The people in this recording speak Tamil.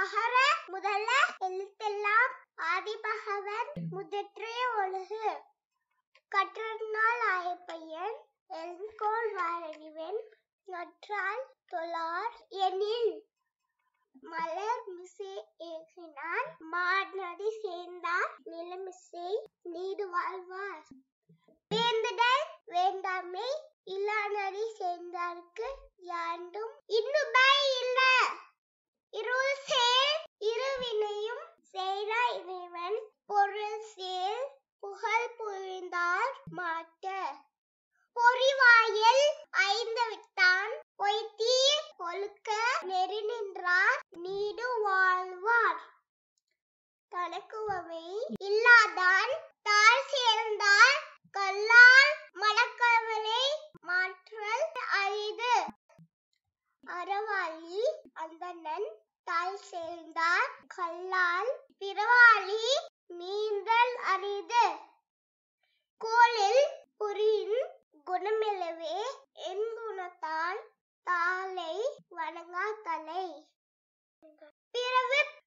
அகர முதல எழுத்தெல்லாம் ஆதிபகவன் முதற்றே ஒழுகு. கற்றதனால் ஆயப்பையன் எழுங்கோள் வாரறிவன் நற்றால் தொழார் எனில். மலர் மிசை ஏகினான் மாநதி சேர்ந்தார் நிலமிசை நீடு வாழ்வார். வேண்டுதல் வேண்டாமை இல்லானடி சேர்ந்தார்க்கு யாண்டும் இன்னுபை இல்ல. இருள் சேர் இருவினையும் செய்த இறைவன் பொருள் சேர் புகழ் புரிந்தார் மாட்ட. பொறிவாயில் ஐந்து விட்டான் பொய்தீர் ஒழுக்க நெறி நின்றார் நீடு வாழ்வார். தனக்குவமை இல்லாதான் தாழ் சேர்ந்தார் கல்லால் மனக்கவலை மாற்றல் அரிது. அறவாளி அந்தணன் தாழ் சேர்ந்தார் கல்லால் பிறவாளி மீண்டல் அரிது. கோளில் புரியின் குணமிலவே என் குணத்தால் தாளை வணங்கா தலை. பிறவி